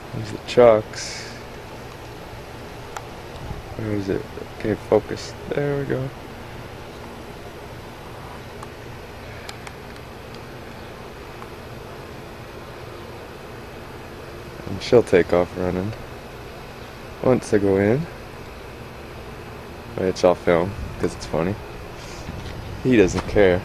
There's the chucks. Where is it? Okay, focus. There we go. And she'll take off running once I go in, which I'll film because it's funny. He doesn't care.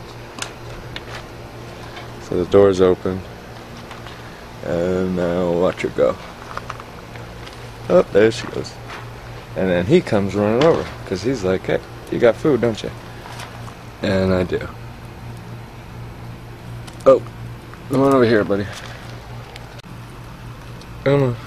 So the door's open, and now watch her go. Oh, there she goes. And then he comes running over because he's like, "Hey, you got food, don't you?" And I do. Oh, come on over here, buddy. Come on.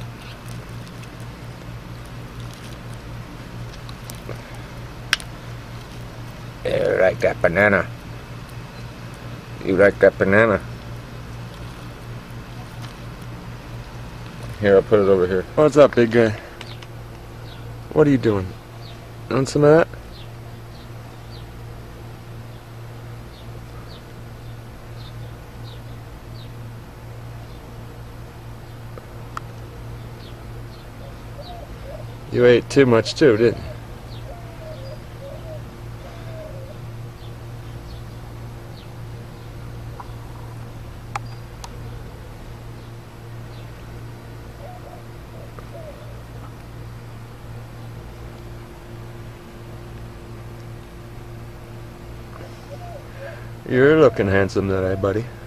You like that banana? You like that banana? Here, I'll put it over here. What's up, big guy? What are you doing? Want some of that? You ate too much too, didn't you? You're looking handsome today, buddy.